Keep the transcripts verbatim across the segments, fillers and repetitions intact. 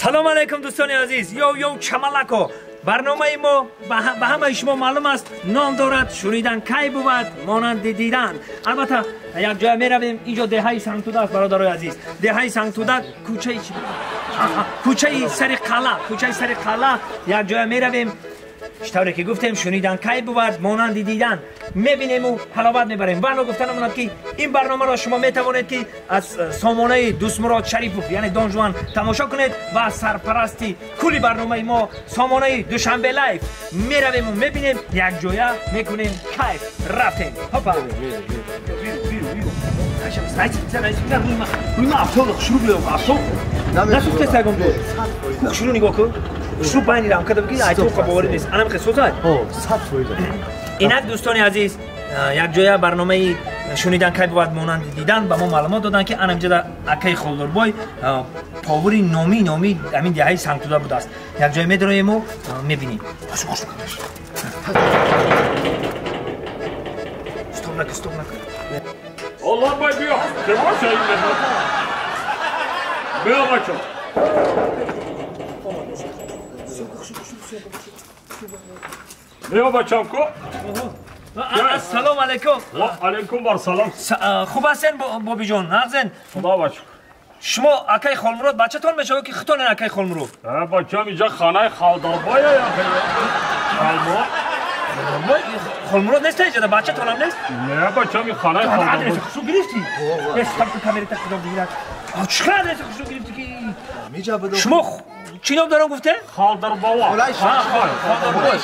سلام علیکم دوستان عزیز. یو یو چملکو برنامه ما به همه شما معلوم است نام دارد شنیدن کی بود مانند دیدن. البته یک جای می رویم اینجا دهه سنگتوده است برادرای عزیز. دهه سنگتوده کوچه چی کوچه سر قلعه کوچه سر قلعه یک جای می رویم اشتاره که گفتیم شنیدن کی بود مانند دیدن میبینیم و حلاوت میبریم. والا گفتنم اومد که این برنامه را شما میتوانید که از سامانه دوست مراد شریفوف یعنی دان جوان تماشا کنید و از سرپرستی کلی برنامه ما سامانه دوشنبه لایف میرویم و میبینیم یک جایه میکنیم کیف رفتیم. هاپا شروع نگاه کن. شروع باید رام کرده بگید ایتو قباری نیست. انا میخواه سوزد؟ آه صد فایده. اینک دوستان عزیز یک جای برنامه شنیدن کی بود مانند دیدن به ما معلومات دادن که انا اینجا اکی خالداربای پاوری نامی نامی همین دهه سنگتوده بوده است. یک جای میدرویم و میبینیم. باش باش بکنش. استوب نکن استوب نکن. الله بای بیا. چه باشه این مهمان؟ بیا بچه. بیا بچم کو. السلام علیکم. و علیکم بر سلام. خوب هستین بابی جان؟ نازن. خدا بچه. شما اکی خالمراد بچه‌تون میشه که خودتون اکی خالمراد؟ بچه‌م اینجا خانه خالداربای یا خالمراد؟ خالمراد نیست اینجا بچه‌تون هم نیست؟ نه بچه‌م این خانه خالداربای. خوشو گرفتی؟ بس کام کامera تا خودم بگیرم. چقدر خوشو گرفتی که میجا بدو. شما چی نام دارم گفته؟ خالداربای. خالداربای.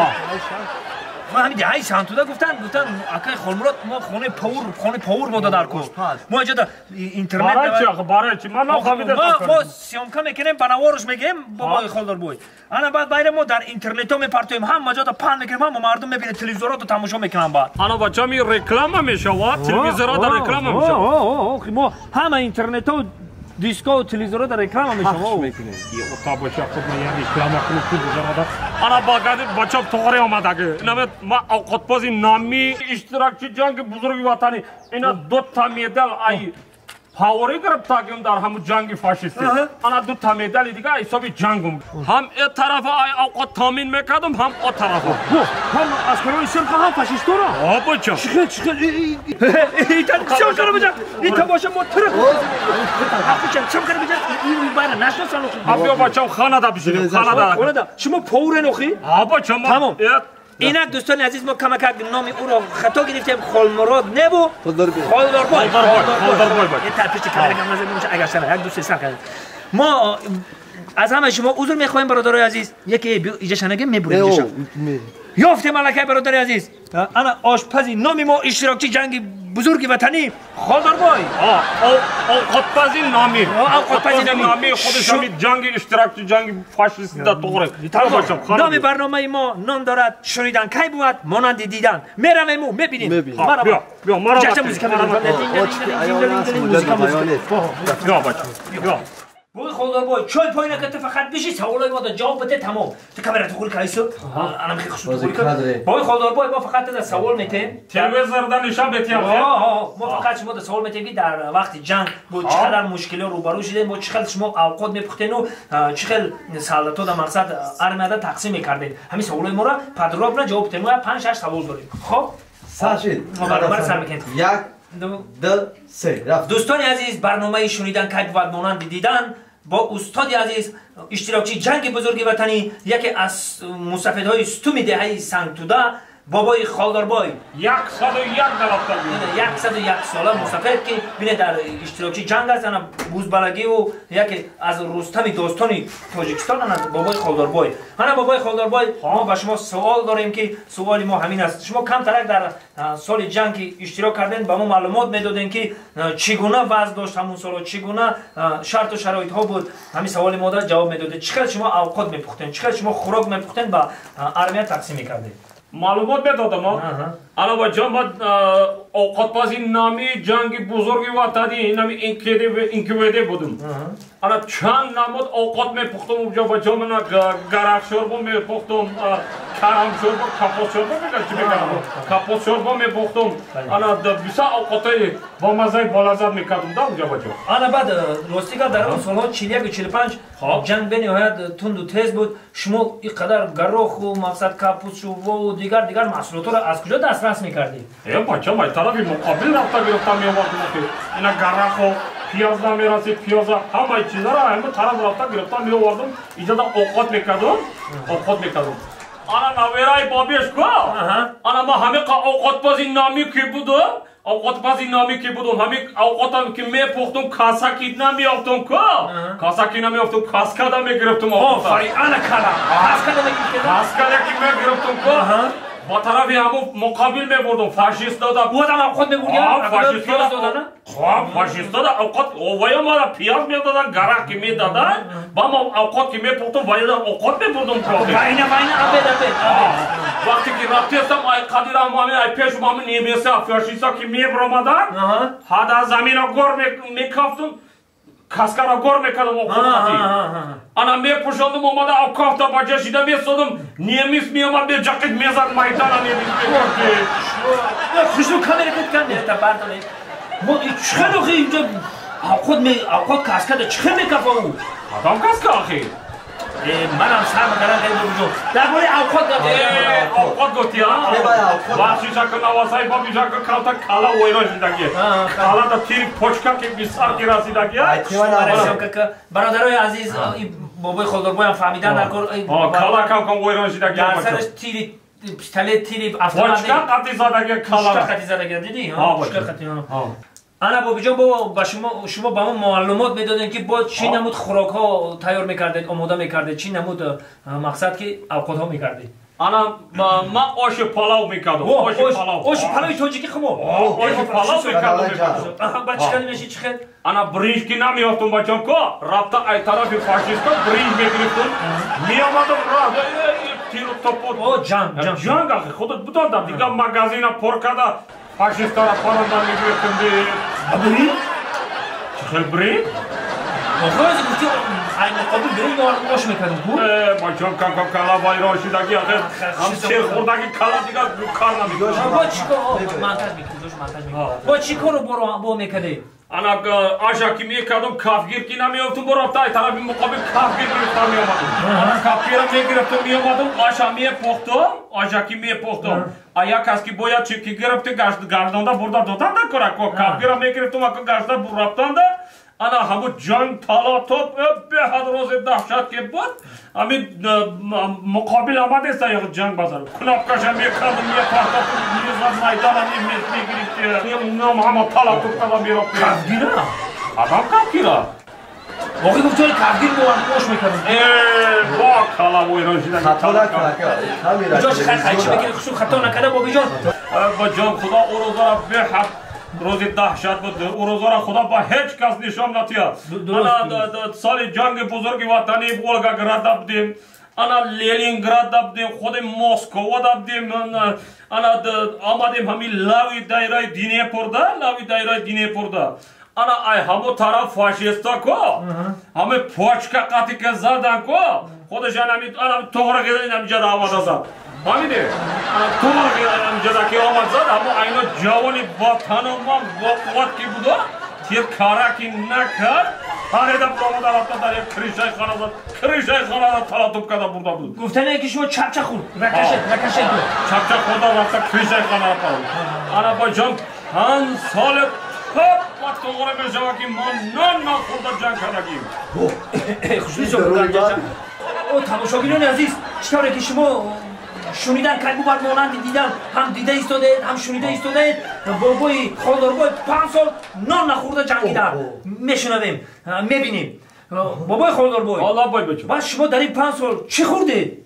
ما همین دهه سنگتوده گفتن گفتن اکی خالمراد ما خونه پاور خونه پاور بوده در کو. ما اینجا اینترنت برای چی برای چی من نفهمیدم. ما ما سیامکا میکنیم بنوارش میگیم بابای خالداربای. انا بعد باید ما در اینترنت ها میپرتیم هم مجا پان میکنیم هم مردم میبینه تلویزیونات رو تماشا میکنن بعد. انا بچه‌م این رکلام میشه و تلویزیونات در رکلام میشه. اوه ما همه اینترنت ها دیسکو و تلویزیون در رکلام میشه. اوه میکنه. یه بچه خود من یه رکلام کنم تلویزیون انا باقاعده بچه‌م توره اومده که نمیت ما اوقات بازی نامی اشتراکچی جنگ بزرگ وطنی اینا دو تا مدال ای پاوری گرفت کردیم در همون جنگ فاشیستی. انا دو تا مدال دیگه حسابی جنگم هم این طرف ای اوقات تامین میکردم هم اون طرف هم عسکرای سرخ هم فاشیستا را آ بچه چیکار چیکار این تا چیکار کنم بچه این تا باشه موتور بچه چیکار کنم بچه این باید نشناسن ابیا بچه‌م خانه دا بشینیم خانه دا شما پاور نخی آ بچه ما اینک دوستان عزیز ما کمک نام او را خطا گرفتیم خالمراد نبو خالداربای خالداربای خالداربای این طرفش کاملا کم نظر میشه اگر سر یک دوست سر ما از همه شما عذر میخوایم برادرای عزیز یکی اینجا شنگه میبریم اینجا یافتیم ملکه برادرای عزیز انا آشپزی نامی ما اشتراکچی جنگ بزرگ وطنی خالداربای آه اوقات بازی نامی اوقات بازی نامی خودش همین جنگ اشتراکچی جنگ فاشیستی دا دوره نام برنامه ما نام دارد شنیدن کی بود مانند دیدن میرویم و میبینیم بیا بیا ما را موزیک بیا بچه بیا بوی خالداربای چای پای نکته فقط بشی سوالای ما جواب بده تمام تو کامera تو خوری کایسو انا میخوام خوش خوری کنم بوی خالداربای ما فقط در سوال میتیم تلویزیون در نشان بدیم آه ما فقط شما در سوال میتیم در وقت جنگ با چقدر مشکلی روبرو شدین با چقدر شما اوقات میپختین و چقدر سالاتو در مقصد ارماده تقسیم میکردین همین سوالای ما را پدراب را جواب بدیم ما پنج شش سوال داریم خب ساشید ما برنامه سر میکنیم یک دو سه رفت. دوستان عزیز برنامه شنیدن کی بود مانند دیدن با استاد عزیز اشتراکچی جنگ بزرگ وطنی یکی از مستفیدهای ستوم دهه سنگتوده بابای خالداربای صد و یک دلار صد و یک ساله مستفید که بینه در اشتراکچی جنگ است انا بوزبلگی و یکی از رستم داستانی تاجیکستان انا بابای خالداربای انا بابای خالداربای ما با شما سوال داریم که سوال ما همین است شما کم ترک در سال جنگ اشتراک کردین با ما معلومات میدادین که چگونه وضع داشت همون سال چگونه شرط و شرایط ها بود همین سوال ما در جواب میدادید چقدر شما اوقات میپختین چقدر شما خوراک میپختین با ارمیه تقسیم میکردین معلومات بدادم ها انا با جنب اوقات بازی نامی جنگ بزرگ وطنی نامی اینکیده اینکیده بودم انا چند نمود اوقات میپختم اونجا با جا من گرک شوربا میپختم کرم شوربا کپوس شوربا میگن چی میگن کپوس شوربا میپختم انا بیسا اوقاتای با مزه بالازد میکردم دا اونجا با جا انا بعد راستی که در اون سالها چهل و یک و چهل و پنج جنگ به نهایت تند و تیز بود شما اینقدر گروخ و مقصد کپوس شوربا و دیگر دیگر محصولات را از کجا دسترس میکردید؟ ای بچه ما طرفی مقابل رفتا گرفتم میآوردم که اینا گرخ و پیاز نمیرسید پیاز همه چیزا را همه طرف رفتا گرفتم میآوردم اینجا اوقات میکردم اوقات میکردم انا نویرای بابیش کو انا ما همه اوقات بازی نامی کی بودم اوقات بازی نامی کی بودم همه اوقاتم که میپختم کاسا کی نمیافتم کو کاسا کی نمیافتم کاسکادا میگرفتم آفرین انا کلا کاسکادا میگرفتم کاسکادا کی میگرفتم کو با طرفی همو مقابل میبردم فاشیست دادا بودم اوقات میبردم فاشیست دادا خب فاشیست دادا اوقات ویا ما پیاز میدادن گرک کی میدادن با ما اوقات کی میپختم ویا اوقات میبردم کو باینه باینه ابد ابد وقتی که رفتم ای قدیرم همه ای پیش مام نیمیسه فاشیستا کی میبرمادن هدا زمین گور میکافتم کاسکارا گور میکردم اوقات انا میپوشاندم اومده اوقات با جشیدا میسودم نیمیس میامد به جاکت میزد میدان نیمیس میگفت خوشو کامل کردن تا برداشت ما چخلو خی اینجا اوقات می اوقات کاسکادا چخه میکافو آدم کاسکا اخی منم سرم کردن که بودم درباره اوقات گفتی اوقات گفتی ها واسه جاکن نواسای بابی جاکن کالتا کالا ویراش داگی کالا تا تیر پوچکا که بیسار کی راسی داگی برادرای عزیز بابای خودربای هم فهمیدن در کار کالا کام ویراش داگی در سرش تیر پیستوله تیر افتاد پوچکا قطی زداگی کالا پوچکا قطی زداگی دیدی ها پوچکا قطی ها انا بابی جان بابا با شما شما با ما معلومات میدادین که با چی نمود خوراک ها تیار میکردید آماده میکردید چی نمود مقصد که اوقات ها میکردید انا ما آش پلاو میکردم آش پلاو آش پلاوی تاجیکی خمو آش پلاو میکردم با چیکار میشی چی خیر انا برنج کی نمیافتم بچم کو رفتا ای طرف فاشیستا برنج میگرفتم میامدم راه تیرو توپو او جان جان جان اخی خودت بودم دیگه مغازینا پر کرده فاشیستا را پاراندا میگرفتم دی برنج چه برنج آخه از گفتی این مقابل برنج رو آش میکردم کو بچم کام کام کالا وایراشی داگی اخی هم چه خوردگی کالا دیگه کار نمیکنه با چیکار منتج میکنی منتج میکنی با چیکار رو برو با میکردی انا آشا کی میکردم کافگیر کی نمیافتم برو رفتا طرف مقابل کافگیر گرفتم میامدم کافگیر میگرفتم میامدم آشا میپختم آشا کی میپختم آیا کس کی باید چی کی گرفته گشت گرداندا بردا دادن نکره کو کافگیر میگرفتم اکو گشت بر رفتند انا همو جنگ تالا توپ به حد روز دهشت که بود امی مقابل آمده است یا جنگ بازار کناب کشم میکردم میپختم میزد میدان میگرفت نام همو تالا توپ تالا میرفت کافگیر آدم کافگیره واقعی گفت توی کافگیر با هم پوش میکردم ايه با کالا ویرانشی داشت خطا نکنه جاش خیلی خیلی چی بگیری خشو خطا نکرده بابی جان با جان خدا او روزا را به حق روزی دهشت بود او روزا را خدا با هیچ کس نشان نداد انا سال جنگ بزرگ وطنی ولگاگراد دادیم انا لنینگراد دادیم خود مسکو دادیم انا آمدیم همین لاوی دایره دینی پرده لاوی دایره دینی پرده انا ای همو طرف فاشیستا کو همه پوچکا قاطی که زدن کو خودشان همین انا توره که اینجا آمد زد همینه انا توره که اینجا که آمد زد همو اینا جوانی وطن ما قوت کی بود تیر کارا کی نکرد هر دم برام دارد در یک کریشای خانه زد کریشای خانه زد تلا توپ کرده برده بود گفتن که شما چپ چپ خورد رکشت رکشت دو چپ چپ خورده رفت کریشای خانه را پرد انا با جان پنج سال وقت اوره میشوه که ما نان نخورده جنگ کردگیم خوشبیز شما بودن جنگ او تماشاگران عزیز چطوره که شما شنیدن که بار مانند دیدن هم دیده ایستاده هم شنیده ایستاده بابای خالداربای پنج سال نان نخورده جنگیدن میشنویم میبینیم بابای خالداربای الله بای بچه بس شما در این پنج سال چی خوردید؟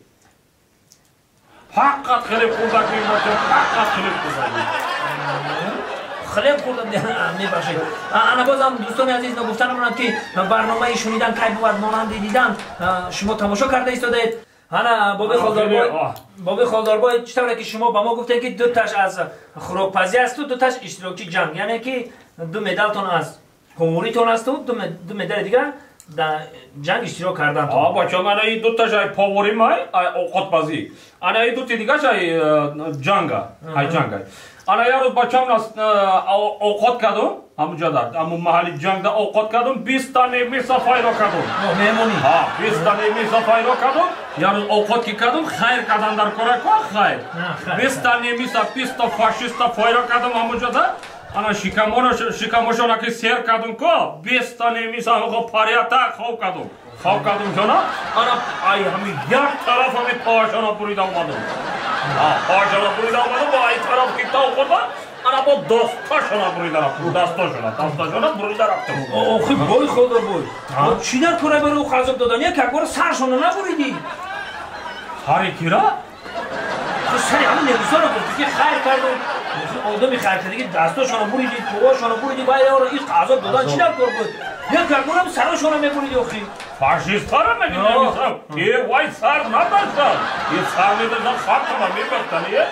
حقیقت خیلی خوردگیم بچه حقیقت خیلی خوردگیم خیلی خوردم میباشید انا بازم دوستان عزیز نگفتن منم که برنامه شنیدن که بود مانند دیدن شما تماشا کرده ایستادید انا بابی خالداربای بابی خالداربای چطوره که شما با ما گفتین که دو تاش از خوراکپزی است و دو تاش اشتراکی جنگ یعنی که دو مدالتون از جمهوریتون است و دو مدال دیگه در جنگ اشتراک کردن تو آه بچه من این دو تا جای پاوری مای اوقات بازی انا این دو تا دیگه جای جنگا های جنگا انا یه روز بچه هم اوقات کردم همونجا در همون محلی جنگ در اوقات کردم بیست تا نیمی صفایی را کردم مهمونی ها بیست تا نیمی صفایی را کردم یه روز اوقات که کردم خیر کردن در کره که خیر بیست تا نیمی صفایی بیست تا فاشیست صفایی را کردم همونجا در انا شکمشون که سیر کردم که بیست تا نیمی صفایی پریا تا خواب کردم خواب کردم جانا انا ای همین یک طرف همین پاشانا بریده اومدم پاشانا بریده اومدم با ای طرف که تا اومدم انا با دستاشانا بریده رفتم دستاشانا دستاشانا بریده رفتم آخی بای خدا بای چی در کره برای او خضاب دادن یک اکبار سرشانا نبریدی سری کی را؟ سری همین نویسا را گفتی که خیر کردم آدمی خیر کرده که دستاشانا بریدی پوهاشانا بریدی باید این خضاب دادن چی در کار بود یک اکبار هم سرشانا میبریدی آخی فاشیست ها را میگی نمیسم یه وای سر نداشتم یه سر میداشتم خاکم هم میبختن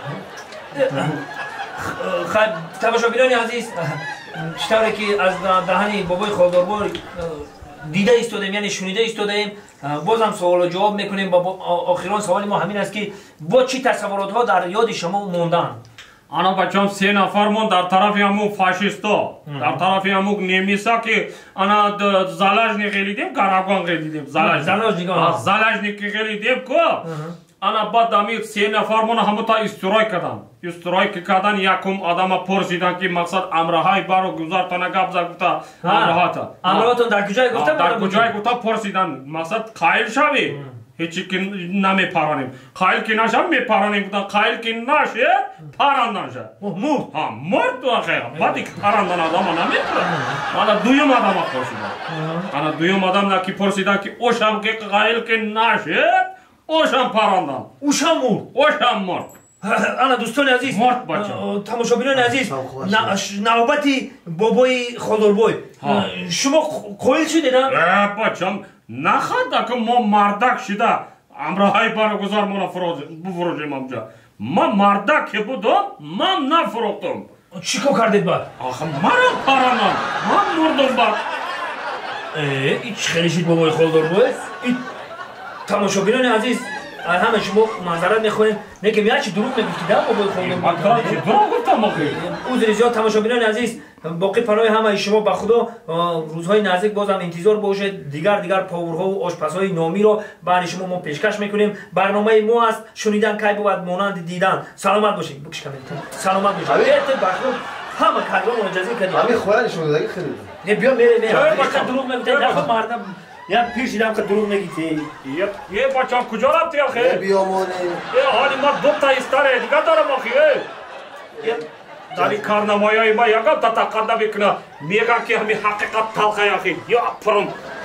خب تماشاگران عزیز چطوره که از دهن بابای خالداربار دیده ایستادیم یعنی شنیده ایستادیم بازم سوال و جواب میکنیم با آخران سوال ما همین است که با چی تصورات ها در یاد شما موندن انا بچم سه نفر من در طرف همون فاشیستا در طرف همون نیمیسا که انا زالajnik خیلیدیم کاراگان خیلیدیم زالajnik زالajnik خیلیدیم که انا بعد امی سه نفر من همون تا استرای کردن استرای که کردن یکم آدم پرسیدن که مقصد امرهای بارو گذار تا نگاب زگتا امرهاتا امرهاتون در کجای گفته در کجای گفته پرسیدن مقصد قائل شوی هیچی که نمیپرانیم قائل که نشم میپرانیم بودن قائل که نشه پراندن شد مرد ها مرد تو آخه بعدی که پراندن آدم نمیپرن انا دویم آدم پرسیدن انا دویم آدم نکی پرسیدن که اوشم که قائل که نشه اوشم پراندن اوشم مرد اوشم مرد انا دوستان عزیز مرد بچه تماشاگران عزیز نوبتی بابای خالداربای شما قائل شدید اه بچم نخواد که ما مردک شده امرهای برگزار ما بفروشیم امجا ما مردک که بودم من نفروختم چیکار کردید بعد؟ آخه مرا پرانم من مردم بعد این چی خیلی شید بابای خالداربای؟ تماشاگران عزیز همه شما معذرت میخواین نه که میاد چی دروغ میگفتید بابای خالداربای من چی دروغ گفتم آخه عذر زیاد تماشاگران عزیز باقی پناه همه شما به خدا روزهای نزدیک بازم انتظار باشه دیگر دیگر پاورها و آشپزهای نامی رو برای شما ما پیشکش میکنیم برنامه ما است شنیدن کی بود مانند دیدن سلامت باشید بکش کامنتون سلامت باشید بیت بخدا همه کارو مجازی کردیم همین خوانش شده خیلی نه بیا میره میره بخدا دروغ میگید نه مردم یا پیش دیدم که دروغ میگید یه بچه‌ها کجا رفتی آخه بیا مونه یه حالی ما دو تا استاره دیگه دارم آخه داری کارنامه‌های ما یکم تا تقدم بکنه میگه که همین حقیقت تلخه آخه یا پرم